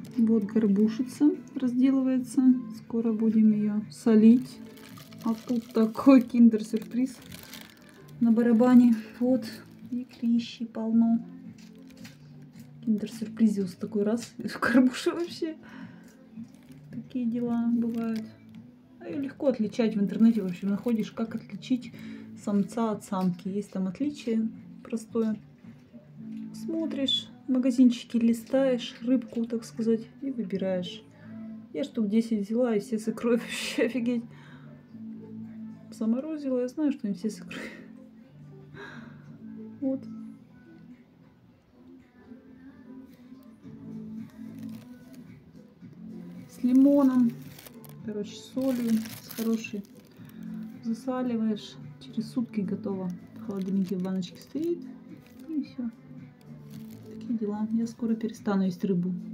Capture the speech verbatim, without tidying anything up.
Вот горбушица разделывается. Скоро будем ее солить. А тут такой киндер-сюрприз на барабане. Вот. И клещи полно. Киндер-сюрпризиус такой раз. В горбуше вообще. Такие дела бывают. А ее легко отличать в интернете. В общем, находишь, как отличить самца от самки. Есть там отличие простое. Смотришь, в магазинчике листаешь рыбку, так сказать, и выбираешь. Я штук десять взяла, и все с икрой. Вообще офигеть. Заморозила, я знаю, что они все с икрой. Вот. С лимоном, короче, с солью, с хорошей. Засаливаешь, через сутки готово. В холодильнике в баночке стоит, и все. Такие дела. Я скоро перестану есть рыбу.